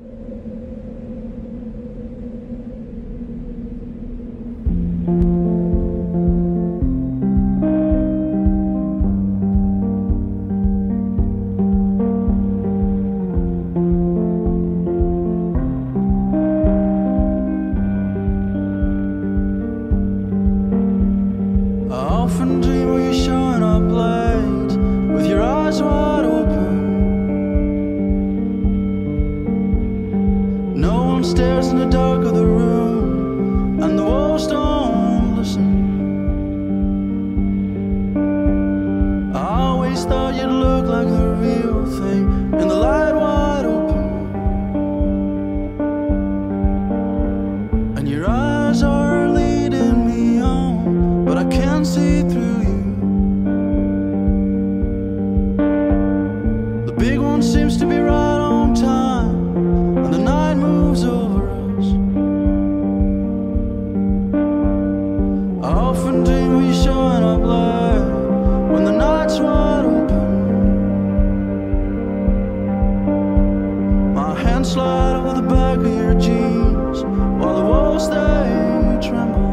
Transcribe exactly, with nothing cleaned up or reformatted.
Stares in the dark of the room, and the walls don't listen. I always thought you'd look like the real thing in the light wide open, and your eyes are leading me on, but I can't see through you. The big one seems to be right on time, and the night moves over us. I often dream of you showing up late when the night's wide open. My hands slide over the back of your jeans while the walls they tremble.